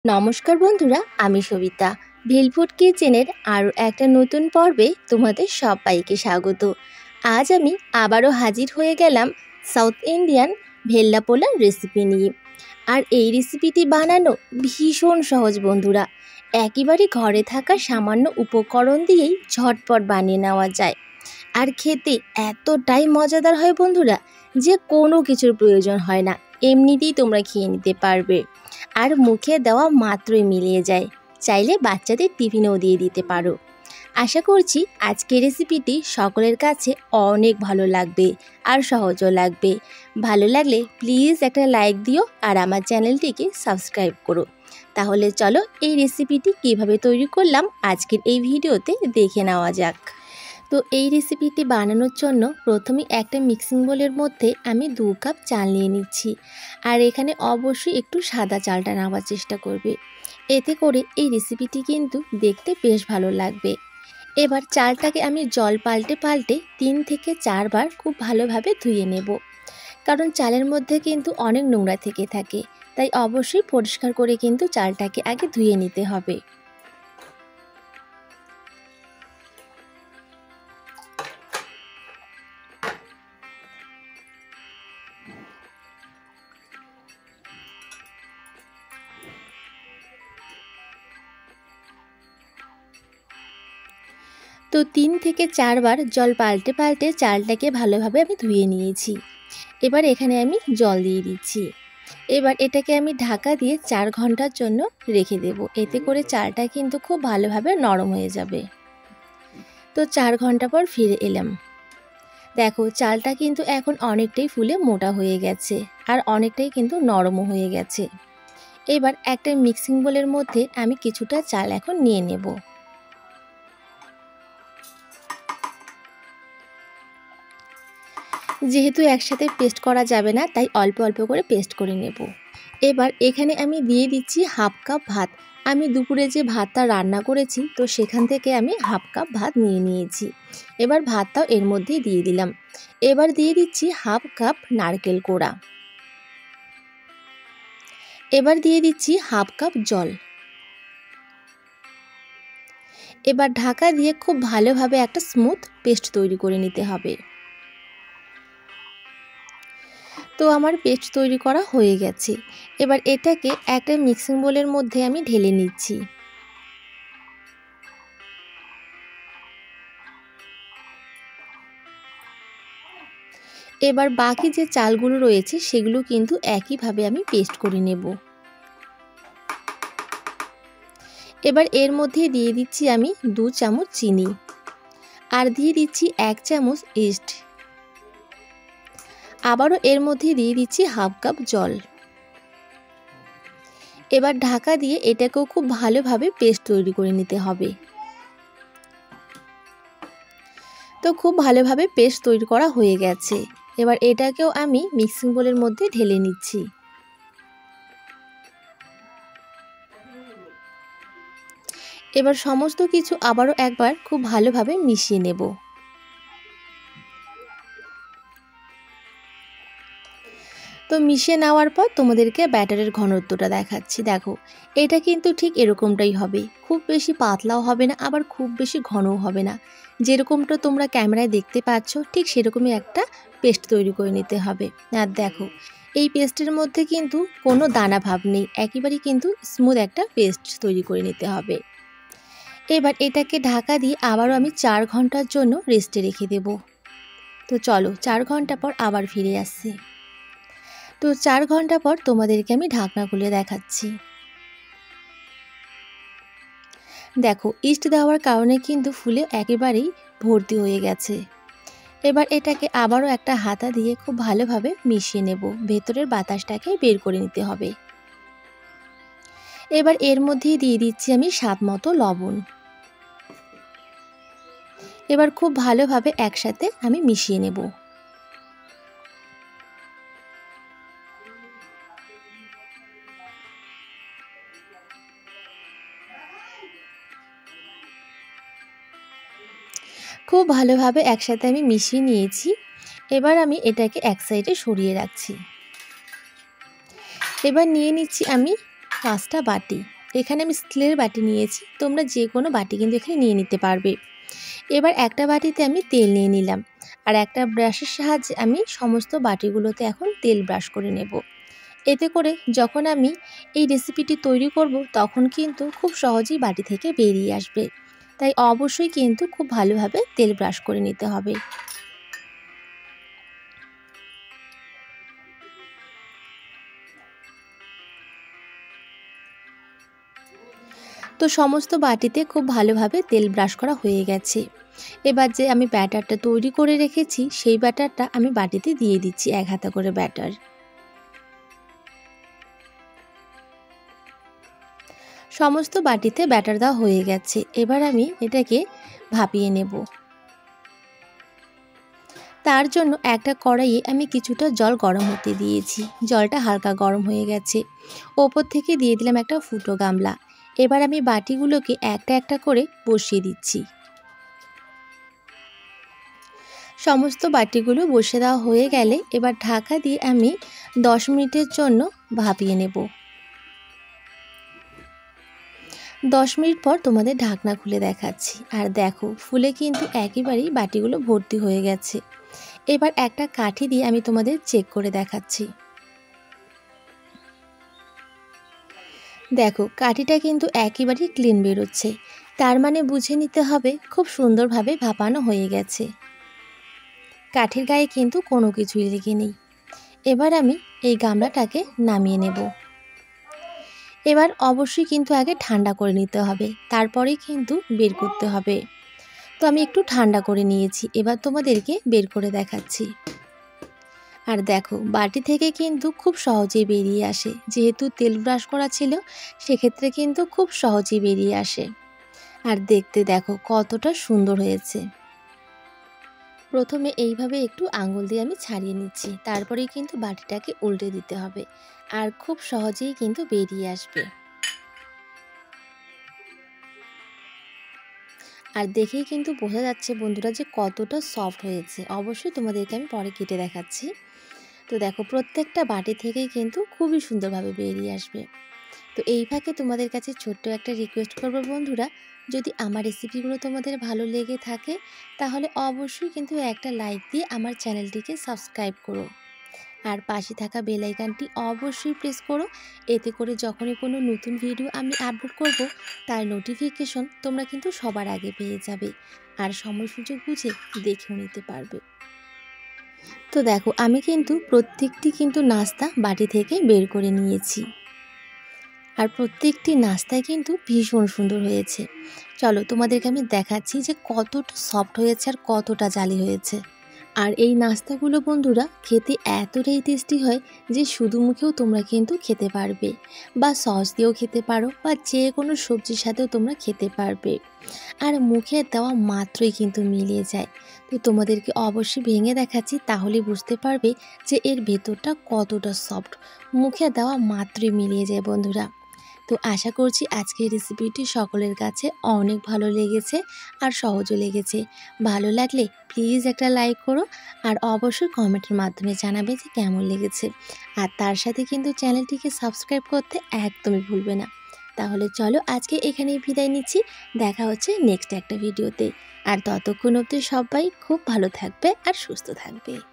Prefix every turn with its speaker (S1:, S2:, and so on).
S1: নমস্কার বন্ধুরা, আমি সবিতা। ভিলফুড কিচেনের আরও একটা নতুন পর্বে তোমাদের সবাইকে স্বাগত। আজ আমি আবারও হাজির হয়ে গেলাম সাউথ ইন্ডিয়ান ভেল্লা পোলার রেসিপি নিয়ে। আর এই রেসিপিটি বানানো ভীষণ সহজ বন্ধুরা। একেবারে ঘরে থাকা সামান্য উপকরণ দিয়েই ঝটপট বানিয়ে নেওয়া যায়। আর খেতে এতটাই মজাদার হয় বন্ধুরা যে কোনো কিছুর প্রয়োজন হয় না, এমনিতেই তোমরা খেয়ে নিতে পারবে। আর মুখে দেওয়া মাত্রই মিলিয়ে যায়। চাইলে বাচ্চাদের টিফিনেও দিয়ে দিতে পারো। আশা করছি আজকের রেসিপিটি সকলের কাছে অনেক ভালো লাগবে আর সহজও লাগবে। ভালো লাগলে প্লিজ একটা লাইক দিও আর আমার চ্যানেলটিকে সাবস্ক্রাইব করো। তাহলে চলো এই রেসিপিটি কিভাবে তৈরি করলাম আজকের এই ভিডিওতে দেখে নেওয়া যাক। তো এই রেসিপিটি বানানোর জন্য প্রথমে একটা মিক্সিং বোলের মধ্যে আমি 2 কাপ চাল নিয়ে নিচ্ছি। আর এখানে অবশ্যই একটু সাদা চালটা নেওয়ার চেষ্টা করবে, এতে করে এই রেসিপিটি কিন্তু দেখতে বেশ ভালো লাগবে। এবার চালটাকে আমি জল পাল্টে পাল্টে 3 থেকে 4 বার খুব ভালোভাবে ধুয়ে নেব, কারণ চালের মধ্যে কিন্তু অনেক নোংরা থেকে থাকে, তাই অবশ্যই পরিষ্কার করে কিন্তু চালটাকে আগে ধুয়ে নিতে হবে। তো 3 থেকে 4 বার জল পাল্টে পাল্টে চালটাকে ভালোভাবে আমি ধুয়ে নিয়েছি। এবার এখানে আমি জল দিয়ে দিচ্ছি। এবার এটাকে আমি ঢাকা দিয়ে 4 ঘন্টার জন্য রেখে দেব, এতে করে চালটা কিন্তু খুব ভালোভাবে নরম হয়ে যাবে। তো 4 ঘন্টা পর ফিরে এলাম। দেখো চালটা কিন্তু এখন অনেকটাই ফুলে মোটা হয়ে গেছে আর অনেকটাই কিন্তু নরমও হয়ে গেছে। এবার একটা মিক্সিং বোলের মধ্যে আমি কিছুটা চাল এখন নিয়ে নেব। যেহেতু একসাথে পেস্ট করা যাবে না, তাই অল্প অল্প করে পেস্ট করে নেব। এবার এখানে আমি দিয়ে দিচ্ছি হাফ কাপ ভাত। আমি দুপুরে যে ভাতটা রান্না করেছি, তো সেখান থেকে আমি হাফ কাপ ভাত নিয়ে নিয়েছি। এবার ভাতটাও এর মধ্যেই দিয়ে দিলাম। এবার দিয়ে দিচ্ছি হাফ কাপ নারকেল কোড়া। এবার দিয়ে দিচ্ছি হাফ কাপ জল। এবার ঢাকা দিয়ে খুব ভালোভাবে একটা স্মুথ পেস্ট তৈরি করে নিতে হবে। তো আমার পেস্ট তৈরি করা হয়ে গেছে। এবার এটাকে একটা মিক্সিং বোলের মধ্যে আমি ঢেলে নিচ্ছি। এবার বাকি যে চালগুলো রয়েছে সেগুলো কিন্তু একইভাবে আমি পেস্ট করে নেব। এবার এর মধ্যে দিয়ে দিচ্ছি আমি 2 চামচ চিনি আর দিয়ে দিচ্ছি 1 চামচ ইস্ট। আবারও এর মধ্যে দিয়ে দিচ্ছি হাফ কাপ জল। এবার ঢাকা দিয়ে এটাকেও খুব ভালোভাবে পেস্ট তৈরি করে নিতে হবে। তো খুব ভালোভাবে পেস্ট তৈরি করা হয়ে গেছে। এবার এটাকেও আমি মিক্সিং বোলের মধ্যে ঢেলে নিচ্ছি। এবার সমস্ত কিছু আবারও একবার খুব ভালোভাবে মিশিয়ে নেব। তো মিশিয়ে নেওয়ার পর তোমাদেরকে ব্যাটারের ঘনত্বটা দেখাচ্ছি। দেখো এটা কিন্তু ঠিক এরকমটাই হবে, খুব বেশি পাতলাও হবে না, আবার খুব বেশি ঘনও হবে না। যেরকমটা তোমরা ক্যামেরায় দেখতে পাচ্ছ ঠিক সেরকমই একটা পেস্ট তৈরি করে নিতে হবে। আর দেখো এই পেস্টের মধ্যে কিন্তু কোনো দানা ভাব নেই, একেবারেই কিন্তু স্মুথ একটা পেস্ট তৈরি করে নিতে হবে। এবার এটাকে ঢাকা দিয়ে আবারও আমি 4 ঘন্টার জন্য রেস্টে রেখে দেব। তো চলো 4 ঘন্টা পর আবার ফিরে আসছি। তো 4 ঘন্টা পর তোমাদেরকে আমি ঢাকনা খুলে দেখাচ্ছি। দেখো ইস্ট দেওয়ার কারণে কিন্তু ফুলে একেবারেই ভর্তি হয়ে গেছে। এবার এটাকে আবারও একটা হাতা দিয়ে খুব ভালোভাবে মিশিয়ে নেব, ভেতরের বাতাসটাকে বের করে নিতে হবে। এবার এর মধ্যেই দিয়ে দিচ্ছি আমি স্বাদ মতো লবণ। এবার খুব ভালোভাবে একসাথে আমি মিশিয়ে নেব। খুব ভালোভাবে একসাথে আমি মিশিয়ে নিয়েছি। এবার আমি এটাকে এক সাইডে সরিয়ে রাখছি। এবার নিয়ে নিচ্ছি আমি 5টা বাটি। এখানে আমি স্টিলের বাটি নিয়েছি, তোমরা যে কোনো বাটি কিন্তু এখানে নিয়ে নিতে পারবে। এবার একটা বাটিতে আমি তেল নিয়ে নিলাম, আর একটা ব্রাশের সাহায্যে আমি সমস্ত বাটিগুলোতে এখন তেল ব্রাশ করে নেব। এতে করে যখন আমি এই রেসিপিটি তৈরি করব তখন কিন্তু খুব সহজেই বাটি থেকে বেরিয়ে আসবে। তাই অবশ্যই কিন্তু খুব ভালোভাবে তেল ব্রাশ করে নিতে হবে। তো সমস্ত বাটিতে খুব ভালোভাবে তেল ব্রাশ করা হয়ে গেছে। এবার যে আমি ব্যাটারটা তৈরি করে রেখেছি সেই ব্যাটারটা আমি বাটিতে দিয়ে দিচ্ছি 1 হাতা করে ব্যাটার। সমস্ত বাটিতে ব্যাটার দেওয়া হয়ে গেছে। এবার আমি এটাকে ভাপিয়ে নেব। তার জন্য একটা কড়াইয়ে আমি কিছুটা জল গরম হতে দিয়েছি। জলটা হালকা গরম হয়ে গেছে। ওপর থেকে দিয়ে দিলাম একটা ফুটো গামলা। এবার আমি বাটিগুলোকে একটা একটা করে বসিয়ে দিচ্ছি। সমস্ত বাটিগুলো বসে দেওয়া হয়ে গেলে এবার ঢাকা দিয়ে আমি 10 মিনিটের জন্য ভাপিয়ে নেব। 10 মিনিট পর তোমাদের ঢাকনা খুলে দেখাচ্ছি। আর দেখো ফুলে কিন্তু একেবারেই বাটিগুলো ভর্তি হয়ে গেছে। এবার একটা কাঠি দিয়ে আমি তোমাদের চেক করে দেখাচ্ছি। দেখো কাঠিটা কিন্তু একেবারেই ক্লিন বেরোচ্ছে, তার মানে বুঝে নিতে হবে খুব সুন্দরভাবে ভাপানো হয়ে গেছে। কাঠির গায়ে কিন্তু কোনো কিছুই লেগে নেই। এবার আমি এই গামলাটাকে নামিয়ে নেব। এবার অবশ্যই কিন্তু আগে ঠান্ডা করে নিতে হবে, তারপরেই কিন্তু বের করতে হবে। তো আমি একটু ঠান্ডা করে নিয়েছি, এবার তোমাদেরকে বের করে দেখাচ্ছি। আর দেখো বাটি থেকে কিন্তু খুব সহজেই বেরিয়ে আসে, যেহেতু তেল ব্রাশ করা ছিল সেক্ষেত্রে কিন্তু খুব সহজেই বেরিয়ে আসে। আর দেখতে দেখো কতটা সুন্দর হয়েছে। প্রথমে এইভাবে একটু আঙুল দিয়ে আমি ছাড়িয়ে নিচ্ছি, তারপরেই কিন্তু বাটিটাকে উল্টে দিতে হবে, আর খুব সহজেই কিন্তু বেরিয়ে আসবে। আর দেখেই কিন্তু বোঝা যাচ্ছে বন্ধুরা যে কতটা সফট হয়েছে। অবশ্যই তোমাদেরকে আমি পরে কেটে দেখাচ্ছি। তো দেখো প্রত্যেকটা বাটি থেকেই কিন্তু খুবই সুন্দরভাবে বেরিয়ে আসবে। তো এই ফাঁকে তোমাদের কাছে ছোট্ট একটা রিকোয়েস্ট করব বন্ধুরা, যদি আমার রেসিপিগুলো তোমাদের ভালো লেগে থাকে তাহলে অবশ্যই কিন্তু একটা লাইক দিয়ে আমার চ্যানেলটিকে সাবস্ক্রাইব করো, আর পাশে থাকা বেল আইকনটি অবশ্যই প্রেস করো। এতে করে যখনই কোনো নতুন ভিডিও আমি আপলোড করব তার নোটিফিকেশন তোমরা কিন্তু সবার আগে পেয়ে যাবে, আর সময় সুযোগ বুঝে দেখেও নিতে পারবে। তো দেখো আমি কিন্তু প্রত্যেকটি কিন্তু নাস্তা বাটি থেকে বের করে নিয়েছি, আর প্রত্যেকটি নাস্তায় কিন্তু ভীষণ সুন্দর হয়েছে। চলো তোমাদেরকে আমি দেখাচ্ছি যে কতটা সফট হয়েছে আর কতটা জালি হয়েছে। আর এই নাস্তাগুলো বন্ধুরা খেতে এতটাই টেস্টি হয় যে শুধু মুখেও তোমরা কিন্তু খেতে পারবে, বা সস দিয়েও খেতে পারো, বা যে কোনো সবজির সাথেও তোমরা খেতে পারবে। আর মুখে দেওয়া মাত্রই কিন্তু মিলিয়ে যায়। তো তোমাদেরকে অবশ্যই ভেঙে দেখাচ্ছি, তাহলে বুঝতে পারবে যে এর ভেতরটা কতটা সফট। মুখে দেওয়া মাত্রই মিলিয়ে যায় বন্ধুরা। তো আশা করছি আজকের রেসিপিটি সকলের কাছে অনেক ভালো লেগেছে আর সহজও লেগেছে। ভালো লাগলে প্লিজ একটা লাইক করো, আর অবশ্যই কমেন্টের মাধ্যমে জানাবে যে কেমন লেগেছে। আর তার সাথে কিন্তু চ্যানেলটিকে সাবস্ক্রাইব করতে একদমই ভুলবে না। তাহলে চলো আজকে এখানেই বিদায় নিচ্ছি, দেখা হচ্ছে নেক্সট একটা ভিডিওতে। আর ততক্ষণ অবধি সবাই খুব ভালো থাকবে আর সুস্থ থাকবে।